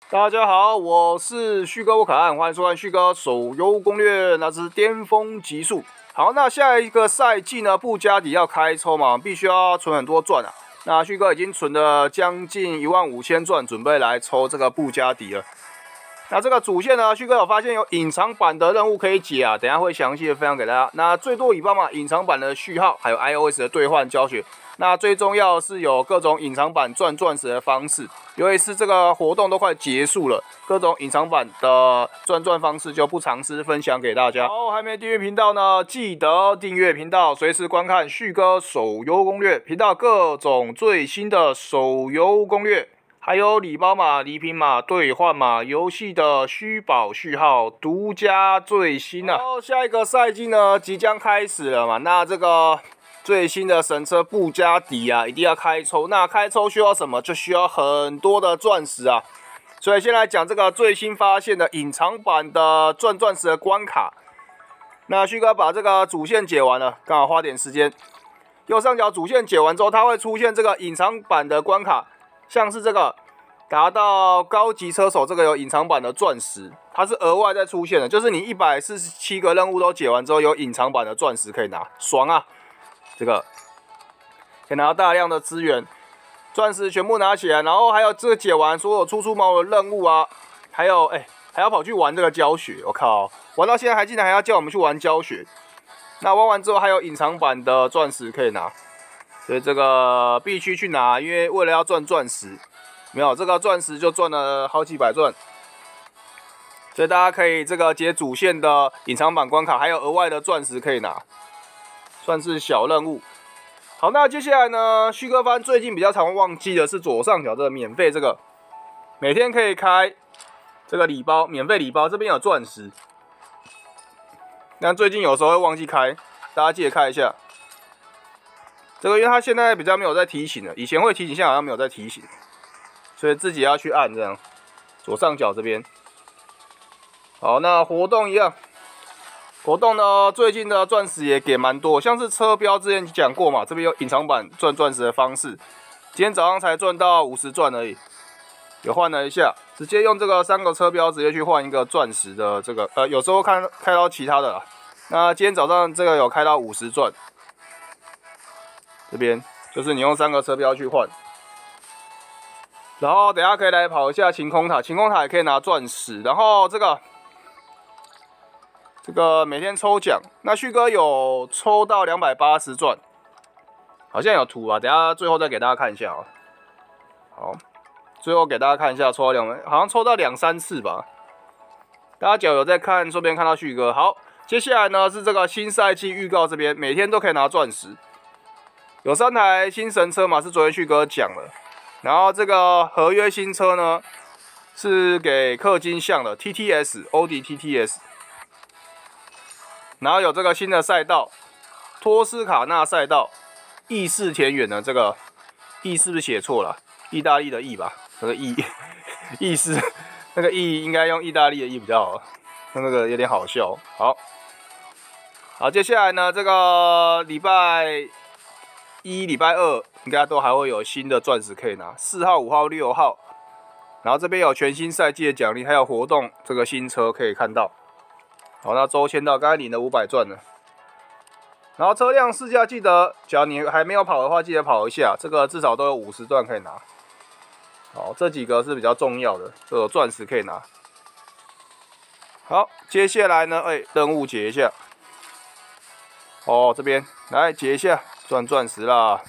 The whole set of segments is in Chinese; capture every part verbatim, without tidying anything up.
大家好，我是旭哥，我可爱，欢迎收看旭哥手游攻略，那是巅峰级数。好，那下一个赛季呢，布加迪要开抽嘛，必须要存很多钻啊。那旭哥已经存了将近一万五千钻，准备来抽这个布加迪了。那这个主线呢，旭哥有发现有隐藏版的任务可以解啊，等一下会详细的分享给大家。那最多尾巴嘛，隐藏版的序号，还有 iOS 的兑换教学。那最重要的是有各种隐藏版赚钻石的方式，尤其是这个活动都快结束了，各种隐藏版的赚钻方式就不尝试分享给大家。好，还没订阅频道呢，记得订阅频道，随时观看旭哥手游攻略频道各种最新的手游攻略。还有礼包码、礼品码、兑换码、游戏的虚宝序号、独家最新啊！好，下一个赛季呢即将开始了嘛？那这个最新的神车布加迪啊，一定要开抽。那开抽需要什么？就需要很多的钻石啊！所以先来讲这个最新发现的隐藏版的赚钻石的关卡。那旭哥把这个主线解完了，刚好花点时间。右上角主线解完之后，它会出现这个隐藏版的关卡。像是这个达到高级车手，这个有隐藏版的钻石，它是额外再出现的，就是你一百四十七个任务都解完之后，有隐藏版的钻石可以拿，爽啊！这个可以拿到大量的资源，钻石全部拿起来，然后还有这个解完所有初出茅庐的任务啊，还有哎、欸、还要跑去玩这个教学，我靠，玩到现在还竟然还要叫我们去玩教学，那玩完之后还有隐藏版的钻石可以拿。所以这个必须去拿，因为为了要赚钻石，没有这个钻石就赚了好几百钻，所以大家可以这个解主线的隐藏版关卡，还有额外的钻石可以拿，算是小任务。好，那接下来呢，旭哥番最近比较常忘记的是左上角这个免费这个，每天可以开这个礼包，免费礼包这边有钻石，但最近有时候会忘记开，大家记得开一下。这个因为它现在比较没有在提醒了，以前会提醒，现在好像没有在提醒，所以自己要去按这样，左上角这边。好，那活动一样，活动呢最近的钻石也给蛮多，像是车标之前讲过嘛，这边有隐藏版赚钻石的方式，今天早上才赚到五十钻而已，有换了一下，直接用这个三个车标直接去换一个钻石的这个，呃，有时候看开到其他的啦。那今天早上这个有开到五十钻。这边就是你用三个车标去换，然后等一下可以来跑一下晴空塔，晴空塔也可以拿钻石，然后这个这个每天抽奖，那旭哥有抽到两百八十钻，好像有图啊，等一下最后再给大家看一下啊。好，最后给大家看一下抽到两百，好像抽到两三次吧。大家脚有在看，顺便看到旭哥。好，接下来呢是这个新赛季预告这边，每天都可以拿钻石。有三台新神车嘛，是昨天旭哥讲了，然后这个合约新车呢是给氪金项的 T T S 欧迪 T T S， 然后有这个新的赛道托斯卡纳赛道，意式田园的这个意是不是写错了？意大利的意吧，这个意意式那个意应该用意大利的意比较好，那个有点好笑。好，好，接下来呢这个礼拜。一礼拜二应该都还会有新的钻石可以拿，四号、五号、六号，然后这边有全新赛季的奖励，还有活动这个新车可以看到。好，那周签到，刚才领了五百钻了。然后车辆试驾记得，只要你还没有跑的话，记得跑一下，这个至少都有五十钻可以拿。好，这几个是比较重要的，这有钻石可以拿。好，接下来呢，哎，任务解一下。哦，这边来解一下。赚钻石啦！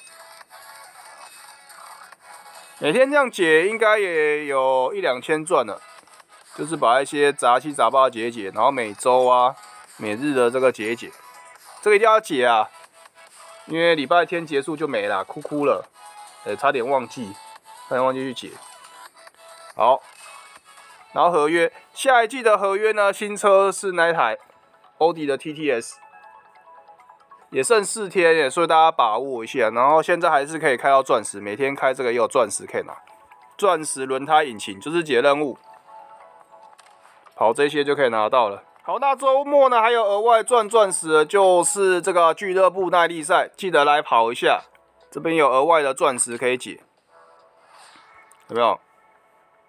每天这样解，应该也有一两千钻了。就是把一些杂七杂八解解，然后每周啊、每日的这个解解，这个一定要解啊，因为礼拜天结束就没了，哭哭了，呃、欸，差点忘记，差点忘记去解。好，然后合约，下一季的合约呢，新车是那一台欧迪的 T T S。也剩四天耶，所以大家把握一下。然后现在还是可以开到钻石，每天开这个也有钻石可以拿。钻石轮胎引擎就是解任务，跑这些就可以拿到了。好，那周末呢还有额外赚钻石的，就是这个俱乐部耐力赛，记得来跑一下。这边有额外的钻石可以解，有没有？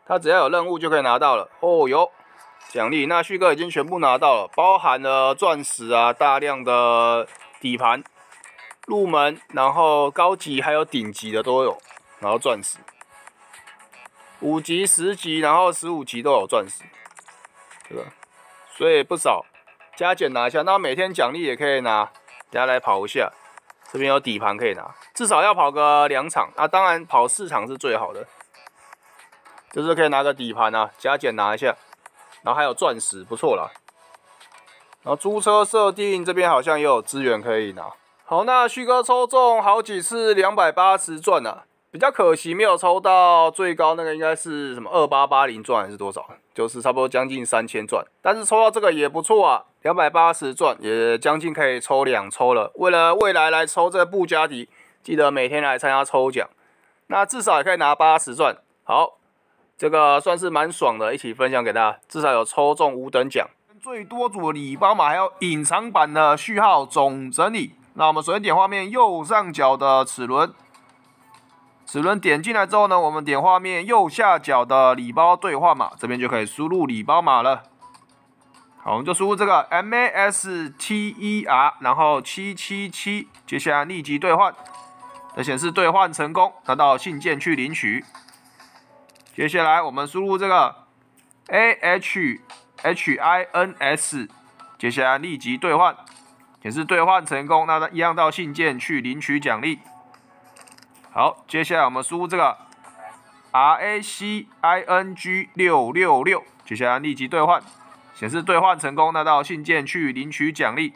他只要有任务就可以拿到了。哦哟，奖励，那旭哥已经全部拿到了，包含了钻石啊，大量的底盘、入门，然后高级还有顶级的都有，然后钻石，五级、十级，然后十五级都有钻石，这个，所以不少。加减拿一下，那每天奖励也可以拿，等下来跑一下，这边有底盘可以拿，至少要跑个两场，那、啊、当然跑四场是最好的。就是可以拿个底盘啊，加减拿一下，然后还有钻石，不错啦。然后租车设定这边好像也有资源可以拿。好，那旭哥抽中好几次两百八十钻啊，比较可惜没有抽到最高那个，应该是什么二八八零钻还是多少？就是差不多将近三千钻。但是抽到这个也不错啊，两百八十钻也将近可以抽两抽了。为了未来来抽这个布加迪，记得每天来参加抽奖，那至少也可以拿八十钻。好。这个算是蛮爽的，一起分享给大家，至少有抽中五等奖。最多组的礼包码还有隐藏版的序号总整理。那我们首先点画面右上角的齿轮，齿轮点进来之后呢，我们点画面右下角的礼包兑换码，这边就可以输入礼包码了。好，我们就输入这个 M A S T E R， 然后七七七，接下来立即兑换，它显示兑换成功，拿到信件去领取。接下来我们输入这个 A H H I N S， 接下来立即兑换，显示兑换成功，那一样到信件去领取奖励。好，接下来我们输入这个 R A C I N G 六六六， 接下来立即兑换，显示兑换成功，那到信件去领取奖励。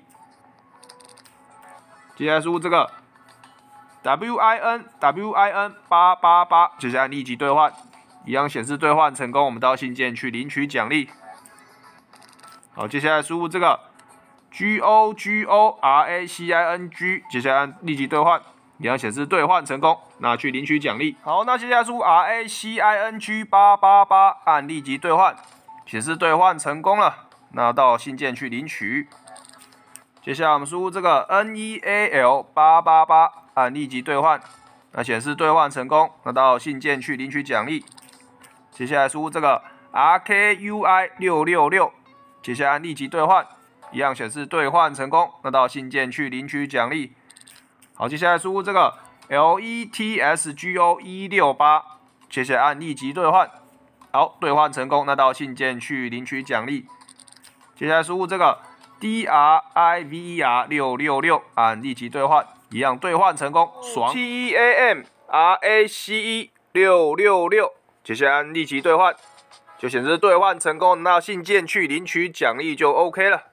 接下来输入这个 W I N W I N 八八八， 接下来立即兑换。一样显示兑换成功，我们到信件去领取奖励。好，接下来输入这个 G O G O R A C I N G， 接下来立即兑换，一样显示兑换成功，那去领取奖励。好，那接下来输入 R A C I N G 八八八， 按立即兑换，显示兑换成功了，那到信件去领取。接下来我们输入这个 N E A L 八八八， 按立即兑换，那显示兑换成功，那到信件去领取奖励。接下来输入这个 R K U I 六六六， 接下来立即兑换，一样显示兑换成功，那到信件去领取奖励。好，接下来输入这个 L E T S G O 一六八， 接下来按立即兑换，好，兑换成功，那到信件去领取奖励。接下来输入这个 D R I V E R 六六六， 按立即兑换，一样兑换成功，爽。T E A M R A C E 六六六。接下来按立即兑换，就显示兑换成功，拿到信件去领取奖励就 OK 了。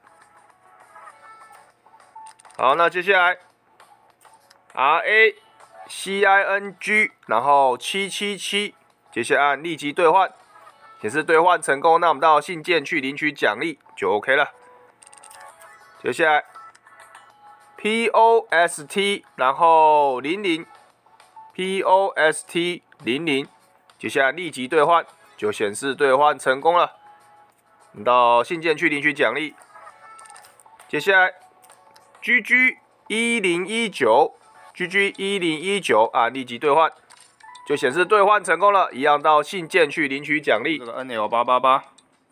好，那接下来 R A C I N G， 然后七七七，接下来按立即兑换，显示兑换成功，那我们到信件去领取奖励就 OK 了。接下来 P O S T， 然后零零 P O S T 零零。接下来立即兑换，就显示兑换成功了。你到信件去领取奖励。接下来 G G 一零一九 G G 一零一九啊，立即兑换，就显示兑换成功了，一样到信件去领取奖励。这个 N L 八八八，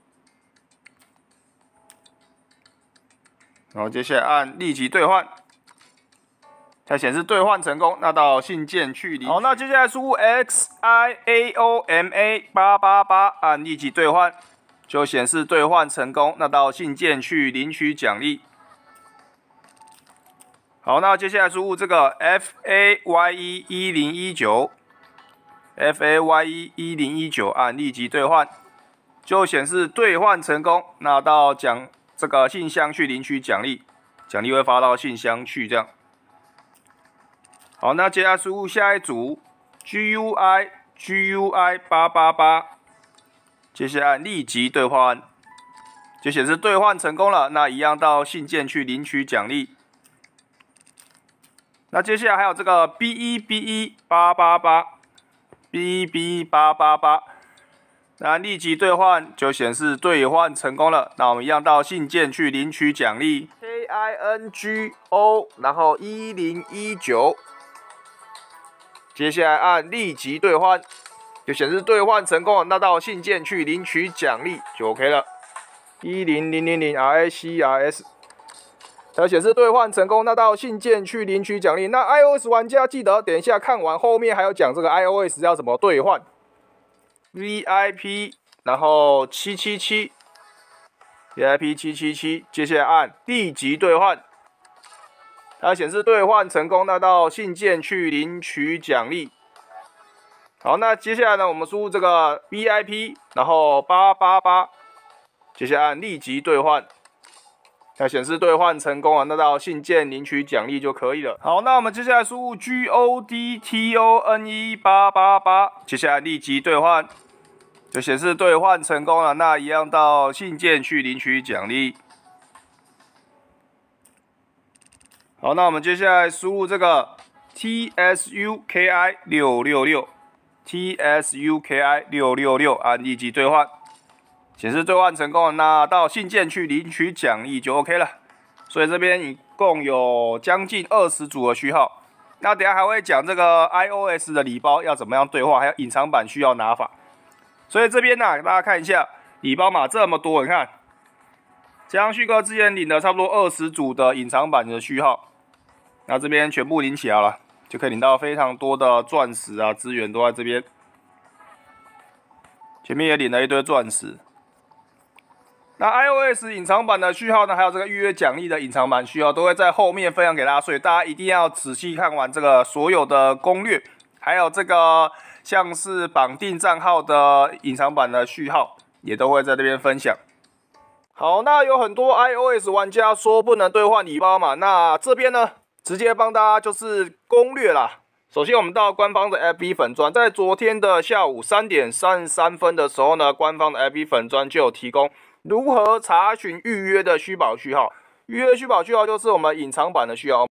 然后接下来按立即兑换。才显示兑换成功，那到信件去领。好，那接下来输入 X I A O M A 八八八， 按立即兑换，就显示兑换成功，那到信件去领取奖励。好，那接下来输入这个 F A Y E 一零一九 F A Y E 一零一九， 按立即兑换，就显示兑换成功，那到奖这个信箱去领取奖励，奖励会发到信箱去这样。好，那接下来输入下一组 G U I G U I 八八八， 接下来立即兑换，就显示兑换成功了。那一样到信件去领取奖励。那接下来还有这个 B E B E 八八八 B E B E 八八八， 那立即兑换就显示兑换成功了。那我们一样到信件去领取奖励。K I N G O， 然后一零一九。接下来按立即兑换， 就显示兑换成功了，那到信件去领取奖励就 OK 了。一零零零零 R A C R S， 它显示兑换成功，那到信件去领取奖励。那 iOS 玩家记得等一下看完后面还有讲这个 iOS 要怎么兑换 V I P， 然后七七七 V I P 七七七，接下来按立即兑换。 它显示兑换成功，那到信件去领取奖励。好，那接下来呢，我们输入这个 V I P， 然后八八八，接下来按立即兑换。它显示兑换成功了，那到信件领取奖励就可以了。好，那我们接下来输入 G O D T O N E 八八八，接下来立即兑换，就显示兑换成功了。那一样到信件去领取奖励。 好，那我们接下来输入这个 T S U K I 六六六 T S U K I 六六六，按立即兑换，显示兑换成功了。那到信件去领取奖励就 OK 了。所以这边一共有将近二十组的序号。那等一下还会讲这个 iOS 的礼包要怎么样兑换，还有隐藏版需要拿法。所以这边呢、啊，给大家看一下礼包码这么多，你看，江旭哥之前领了差不多二十组的隐藏版的序号。 那这边全部领起来了，就可以领到非常多的钻石啊，资源都在这边。前面也领了一堆钻石。那 iOS 隐藏版的序号呢，还有这个预约奖励的隐藏版序号，都会在后面分享给大家，所以大家一定要仔细看完这个所有的攻略，还有这个像是绑定账号的隐藏版的序号，也都会在这边分享。 好，那有很多 iOS 玩家说不能兑换礼包嘛，那这边呢？ 直接帮大家就是攻略啦。首先，我们到官方的 F B 粉专，在昨天的下午三点三十三分的时候呢，官方的 F B 粉专就有提供如何查询预约的虚宝序号。预约虚宝序号就是我们隐藏版的序号。